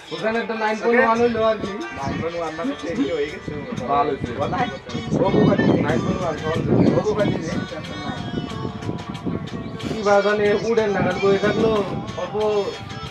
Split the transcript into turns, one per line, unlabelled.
ওখানে একটা 9.1 হইলো আর কি
9.1 মানে সেই হয়ে গেছে
ভালো হইছে
কোথায় ওগো কাটি
9.1 সহজ
ওগো কাটি
কি বাজানে উড়েন নাগাদ বই থাকলো অল্প